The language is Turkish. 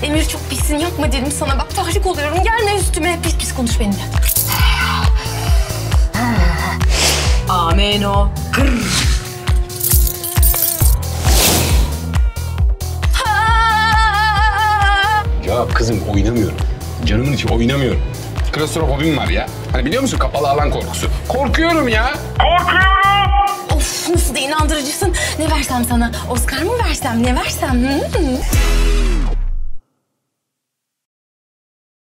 Emir çok pissin, yapma dedim sana. Bak tahrik oluyorum, gelme üstüme. Pis pis konuş benimle. Ameno. Ya kızım oynamıyorum. Canımın içi oynamıyorum. Klostrofobim var ya. Hani biliyor musun kapalı alan korkusu. Korkuyorum ya. Korkuyorum. Of, nasıl da inandırıcısın. Ne versem sana? Oscar mı versem, ne versem?